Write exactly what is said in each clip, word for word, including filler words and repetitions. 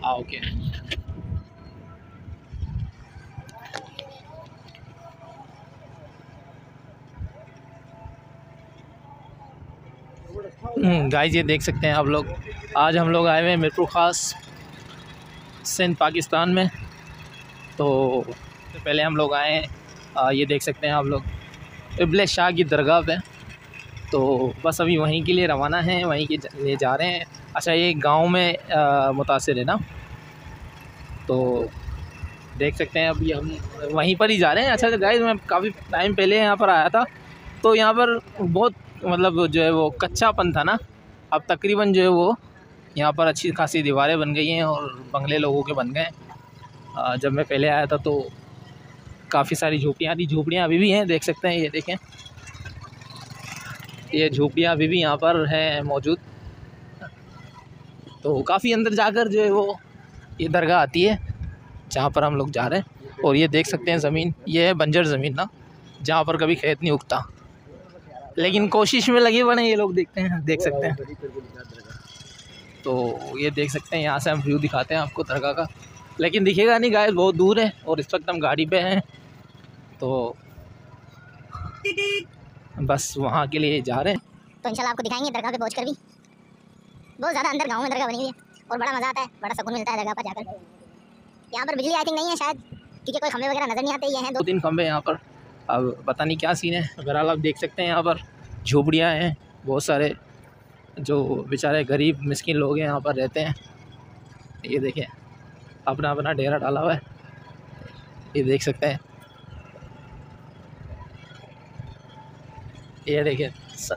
हाँ okay. Guys ये देख सकते हैं आप लोग, आज हम लोग आए हुए हैं मीरपुर ख़ास सिंध पाकिस्तान में। तो पहले हम लोग आए हैं, ये देख सकते हैं आप लोग इब्ले शाह की दरगाह पे। तो बस अभी वहीं के लिए रवाना हैं, वहीं के लिए जा रहे हैं। अच्छा ये गांव में मुतासिर है ना, तो देख सकते हैं अभी हम वहीं पर ही जा रहे हैं। अच्छा गाइस मैं काफ़ी टाइम पहले यहाँ पर आया था, तो यहाँ पर बहुत मतलब जो है वो कच्चापन था ना, अब तकरीबन जो है वो यहाँ पर अच्छी खासी दीवारें बन गई हैं और बंगले लोगों के बन गए हैं। जब मैं पहले आया था तो काफ़ी सारी झोपड़ियाँ थी, झोपड़ियाँ अभी भी हैं, देख सकते हैं। ये देखें, ये झोपड़ियाँ अभी भी यहाँ पर हैं मौजूद। तो काफ़ी अंदर जाकर जो है वो ये दरगाह आती है जहाँ पर हम लोग जा रहे हैं। और ये देख सकते हैं ज़मीन, ये है बंजर ज़मीन ना, जहाँ पर कभी खेत नहीं उगता, लेकिन कोशिश में लगे बने ये लोग। देखते हैं, देख सकते हैं। तो ये देख सकते हैं, यहाँ से हम व्यू दिखाते हैं आपको दरगाह का, लेकिन दिखेगा नहीं गाइस, बहुत दूर है और इस वक्त हम गाड़ी पे हैं, तो बस वहाँ के लिए जा रहे हैं। तो इंशाल्लाह आपको दिखाएंगे दरगाह पे पहुँच कर भी। बहुत ज़्यादा अंदर गाँव में दरगाह बनी हुई है और बड़ा मज़ा आता है, बड़ा सुकून मिलता है दरगाह पर जाकर। यहाँ पर बिजली आई थिंक नहीं है शायद, क्योंकि कोई खंभे वगैरह नज़र नहीं आते। ये हैं दो तीन खंभे यहाँ पर, अब पता नहीं क्या सीन है। बहरहाल आप देख सकते हैं यहाँ पर झोपड़ियाँ हैं, बहुत सारे जो बेचारे गरीब मिस्किन लोग हैं यहाँ पर रहते हैं। ये देखें, अपना अपना डेरा डाला हुआ है, ये देख सकते हैं। ये देखें स...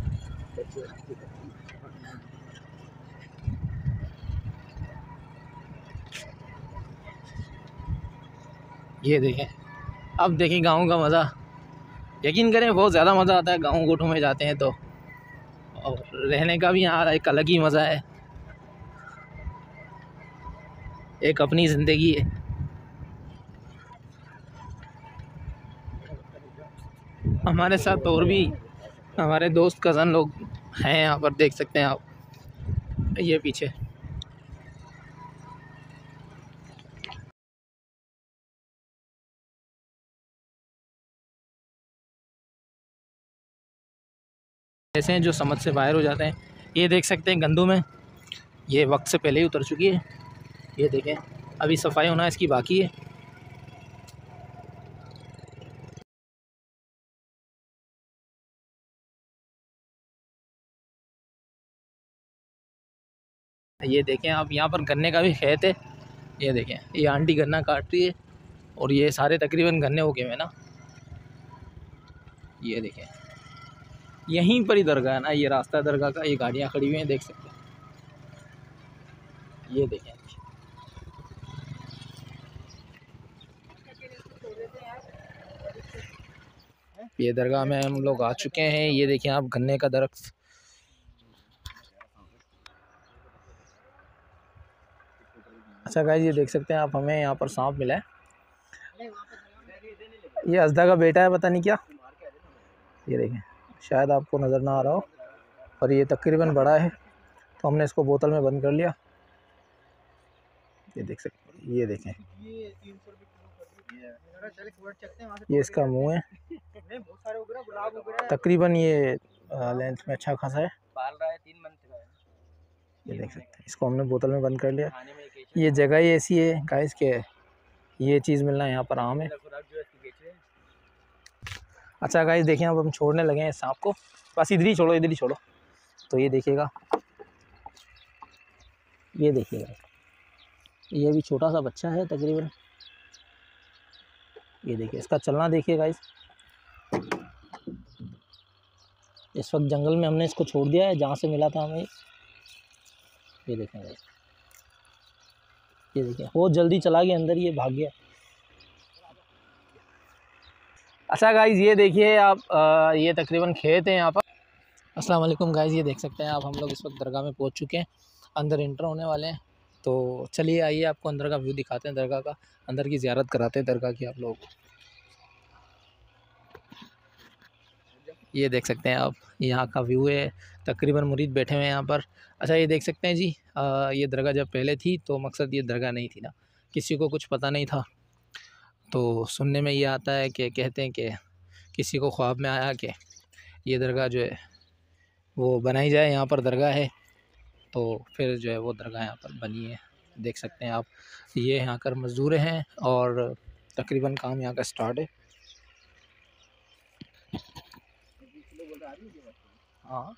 ये देखें, अब देखें गाँव का मज़ा। यकीन करें बहुत ज़्यादा मज़ा आता है गाँव गोठों में जाते हैं तो, और रहने का भी यहाँ एक अलग ही मज़ा है, एक अपनी ज़िंदगी है। हमारे साथ और भी हमारे दोस्त कज़न लोग हैं यहाँ पर, देख सकते हैं आप, ये पीछे। ऐसे हैं जो समझ से बाहर हो जाते हैं। ये देख सकते हैं गंदू में, ये वक्त से पहले ही उतर चुकी है। ये देखें, अभी सफाई होना इसकी बाकी है। ये देखें आप, यहाँ पर गन्ने का भी खेत है। ये देखें, ये आंटी गन्ना काट रही है और ये सारे तकरीबन गन्ने हो गए हैं ना। ये देखें, यहीं पर ही दरगाह है ना, ये रास्ता दरगाह का, ये गाड़ियाँ खड़ी हुई हैं, देख सकते हैं। ये देखें, ये दरगाह में हम लोग आ चुके हैं। ये देखें आप, गन्ने का दरख्त। अच्छा गाइस ये देख सकते हैं आप, हमें यहाँ पर सांप मिला है। ये अजदा का बेटा है, पता नहीं क्या। ये देखें, शायद आपको नज़र ना आ रहा हो, और ये तकरीबन बड़ा है, तो हमने इसको बोतल में बंद कर लिया। ये देख सकते हैं, ये देखें, ये इसका मुंह है, तकरीबन ये लेंथ में अच्छा खासा है। ये देख सकते हैं, इसको हमने बोतल में बंद कर लिया। ये जगह ही ऐसी है गाइस के ये चीज़ मिलना यहाँ पर आम है। अच्छा गाइस देखें, अब हम छोड़ने लगे हैं सांप को, बस इधर ही छोड़ो, इधर ही छोड़ो। तो ये देखिएगा, ये देखिएगा, ये भी छोटा सा बच्चा है तकरीबन। ये देखिए, इसका चलना देखिए गाइस। इस वक्त जंगल में हमने इसको छोड़ दिया है, जहाँ से मिला था हमें। ये देखें गाइस, ये देखिए, बहुत जल्दी चला गया अंदर, ये भाग गया। अच्छा गाइस ये देखिए आप, आ, ये तकरीबन खेत है यहाँ पर। अस्सलाम वालेकुम गाइस, ये देख सकते हैं आप, हम लोग इस वक्त दरगाह में पहुँच चुके हैं, अंदर इंटर होने वाले हैं। तो चलिए आइए आपको अंदर का व्यू दिखाते हैं, दरगाह का, अंदर की ज़ियारत कराते हैं दरगाह की आप लोग। ये देख सकते हैं आप, यहाँ का व्यू है तकरीबन मुरीद बैठे हुए हैं यहाँ पर। अच्छा ये देख सकते हैं जी, आ, ये दरगाह जब पहले थी तो मकसद ये दरगाह नहीं थी ना, किसी को कुछ पता नहीं था। तो सुनने में ये आता है कि कहते हैं कि किसी को ख्वाब में आया कि ये दरगाह जो है वो बनाई जाए, यहाँ पर दरगाह है। तो फिर जो है वो दरगाह यहाँ पर बनी है। देख सकते हैं आप, ये यहाँ कर मज़दूर हैं और तकरीबन काम यहाँ का स्टार्ट है। हाँ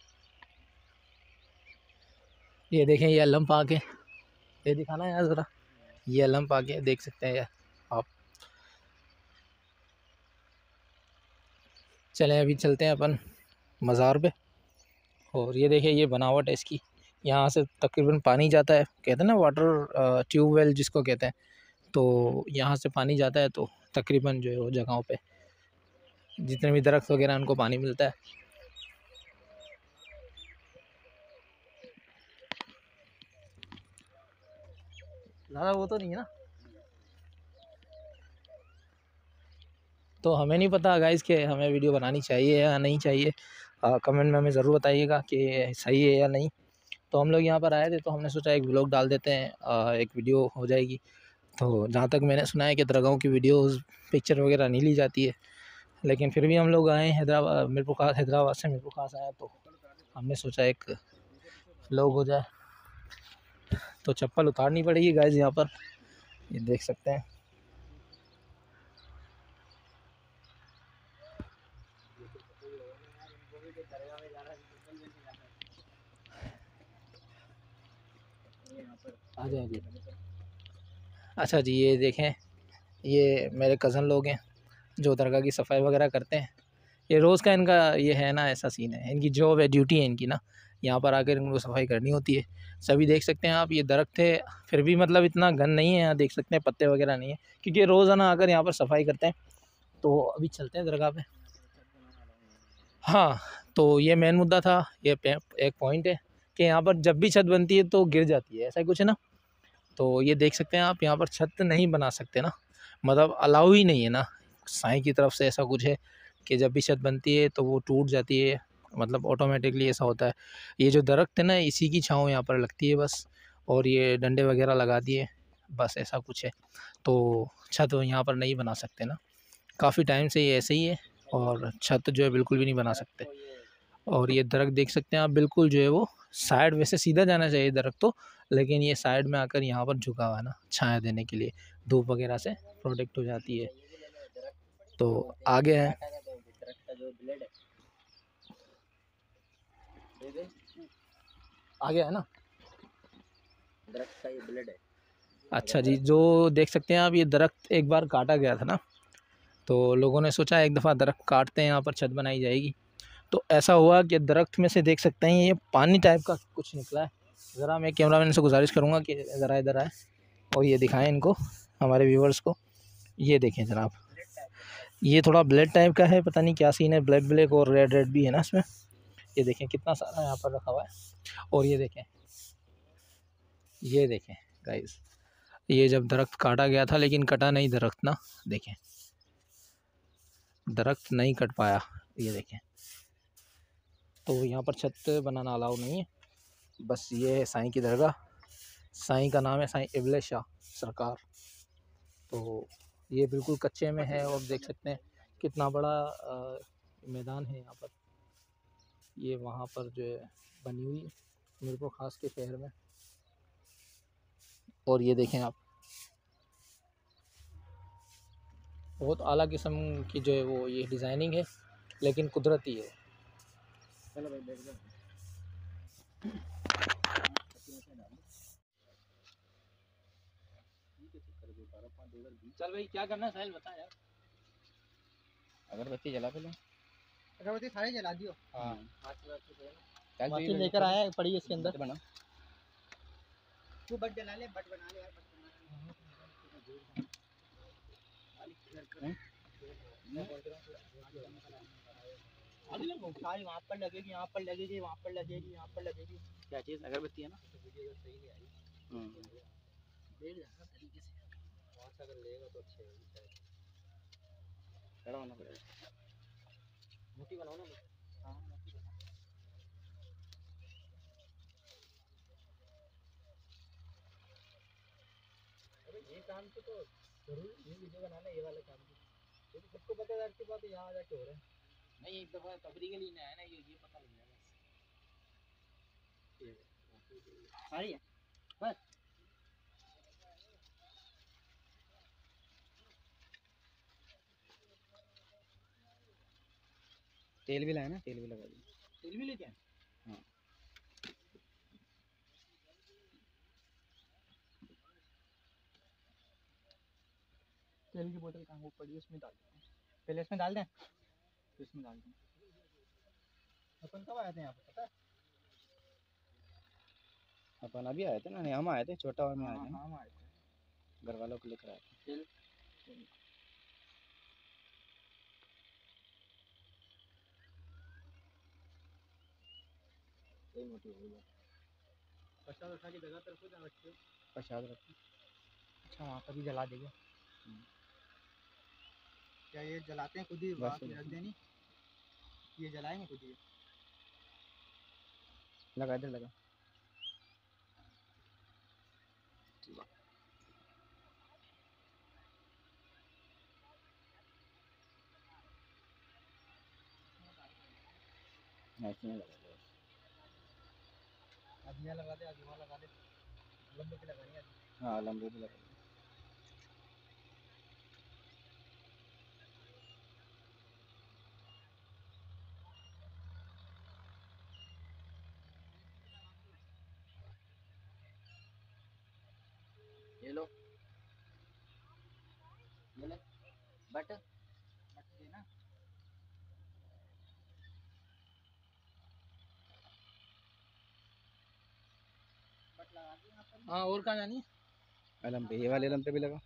ये देखें, ये अलम पाक है, ये दिखाना है यार ज़रा, ये अलम पाक है, देख सकते हैं यार आप। चलें अभी चलते हैं अपन मज़ार पे। और ये देखिए ये बनावट है इसकी, यहाँ से तकरीबन पानी जाता है, कहते हैं ना वाटर ट्यूबवेल जिसको कहते हैं, तो यहाँ से पानी जाता है। तो तकरीबन जो है वो जगहों पे जितने भी दरख्त वगैरह उनको पानी मिलता है। ज़्यादा वो तो नहीं है ना, तो हमें नहीं पता गाइस कि हमें वीडियो बनानी चाहिए या नहीं चाहिए। आ, कमेंट में हमें ज़रूर बताइएगा कि सही है या नहीं। तो हम लोग यहाँ पर आए थे तो हमने सोचा एक व्लॉग डाल देते हैं, आ, एक वीडियो हो जाएगी। तो जहाँ तक मैंने सुना है कि दरगाहों की वीडियोस पिक्चर वगैरह नहीं ली जाती है, लेकिन फिर भी हम लोग आए हैदराबाद, मीरपुर खास, हैदराबाद से मीरपुर खास आया, तो हमने सोचा एक व्लॉग हो जाए। तो चप्पल उतारनी पड़ेगी गाइस यहाँ पर, ये देख सकते हैं। आ जाए जी। अच्छा जी ये देखें, ये मेरे कज़न लोग हैं जो दरगाह की सफाई वगैरह करते हैं। ये रोज़ का इनका ये है ना, ऐसा सीन है, इनकी जॉब है, ड्यूटी है इनकी ना, यहाँ पर आकर इनको सफाई करनी होती है। सभी देख सकते हैं आप, ये दरख्त है, फिर भी मतलब इतना घन नहीं है, यहाँ देख सकते हैं पत्ते वगैरह नहीं है, क्योंकि रोज़ाना आकर यहाँ पर सफाई करते हैं। तो अभी चलते हैं दरगाह पे। हाँ तो ये मेन मुद्दा था, ये एक पॉइंट है कि यहाँ पर जब भी छत बनती है तो गिर जाती है, ऐसा कुछ है ना। तो ये देख सकते हैं आप, यहाँ पर छत नहीं बना सकते ना, मतलब अलाउ ही नहीं है ना, साईं की तरफ से ऐसा कुछ है कि जब भी छत बनती है तो वो टूट जाती है, मतलब ऑटोमेटिकली ऐसा होता है। ये जो दरख्त है ना, इसी की छाँव यहाँ पर लगती है बस, और ये डंडे वगैरह लगा दिए, बस ऐसा कुछ है। तो छत यहाँ पर नहीं बना सकते ना, काफ़ी टाइम से ये ऐसे ही है, और छत जो है बिल्कुल भी नहीं बना सकते। और ये दरख्त देख सकते हैं आप, बिल्कुल जो है वो साइड, वैसे सीधा जाना चाहिए दरख्त तो, लेकिन ये साइड में आकर यहाँ पर झुका हुआ है ना, छाया देने के लिए, धूप वगैरह से प्रोटेक्ट हो जाती है। तो आगे है, आगे है ना दरख्त का ये ब्लेड है। अच्छा जी, जो देख सकते हैं आप, ये दरख्त एक बार काटा गया था ना, तो लोगों ने सोचा एक दफ़ा दरख्त काटते हैं, यहाँ पर छत बनाई जाएगी। तो ऐसा हुआ कि दरख्त में से देख सकते हैं ये पानी टाइप का कुछ निकला है। ज़रा मैं कैमरामैन से गुजारिश करूँगा कि ज़रा इधर आए और ये दिखाएं इनको, हमारे व्यूवर्स को। ये देखें जनाब, ये थोड़ा ब्लैक टाइप का है, पता नहीं क्या सीन है, ब्लैक ब्लैक और रेड रेड भी है ना इसमें। ये देखें कितना सारा यहाँ पर रखा हुआ है। और ये देखें, ये देखें गाइस, ये जब दरख्त काटा गया था, लेकिन कटा नहीं दरख्त ना, देखें दरख्त नहीं कट पाया, ये देखें। तो यहाँ पर छत बनाना अलाउ नहीं है। बस ये है साईं की दरगाह, साईं का नाम है साईं इबले शाह सरकार। तो ये बिल्कुल कच्चे में है, और देख सकते हैं कितना बड़ा आ, मैदान है यहाँ पर। ये वहाँ पर जो है बनी हुई है मीरपुर खास के शहर में। और ये देखें आप, बहुत आला किस्म की जो है वो ये डिज़ाइनिंग है, लेकिन कुदरती है। चलो भाई देख लो। चल भाई क्या करना है साहिल, बता यार। अगरबत्ती जला पहले, अगरबत्ती सारी जला दियो। हाँ माचिस लेकर आया है, पड़ी इसके अंदर बना। तू बट जला ले, बट बना ले यार, बट बना ले। वहाँ पर लगेगी, यहाँ पर लगेगी, वहाँ पर लगेगी, यहाँ पर लगेगी। क्या चीज़ अगरबत्ती है ना, वीडियो सही नहीं आई। देख जाना तरीके से, वहाँ से अगर लेगा तो अच्छे होगी शायद। खड़ा होना पड़ेगा, मोटी बनाओ ना। हाँ मोटी बनाओ। ये काम तो तो जरूरी ये वीडियो बनाना ये वाले काम की, ये तो सबको पता है की बात यहाँ जाके हो रहा है। नहीं एक दफा तफरी के लिए आया ना, ये ये पता लग जाएगा। सारी है बस। तेल भी लाया ना, तेल भी लगा दिया। तेल भी लेके आए? हाँ। तेल की बोतल कहाँ वो पड़ी है, उसमें डाल देते हैं। पहले इसमें डाल दें फिर इसमें डाल दें। अपन कब आए थे यहाँ पे पता है? अपन अभी आए थे ना, नहीं हम आए थे, छोटा और में आए थे ना, हम आए थे घर वालों को लेकर आए थे। तेल यही मोटी हो गई। प्रसाद रखा की जगह पर खुद रखते हो? प्रसाद रखते। अच्छा वहाँ पर ही जला देगा। क्या ये जलाते हैं खुद ही वहाँ की रख देनी? ये जलाएंगे खुद ही? लगा इधर लगा। ऐसे लगा दे, आज यहाँ लगा दे, आज वहाँ लगा दे, लंबे भी लगानी है। हाँ लंबे भी लगा दे। ये लो, ये ले बट बट देना। बट लगा दी यहाँ पर। हाँ और कहाँ जानी है? अलम पे, ये वाले अलम पे भी लगा।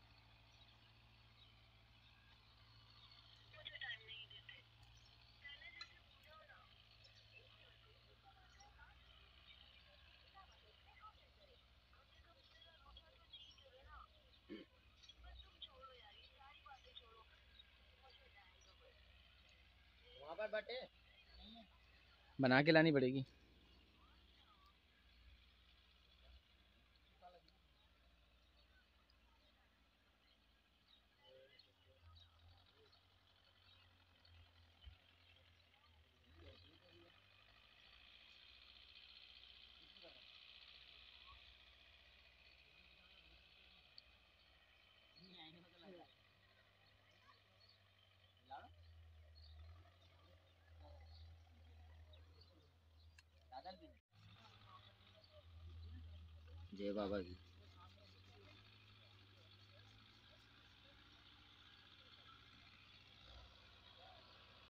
वहाँ पर बटे बना के लानी पड़ेगी। जय बाबा की।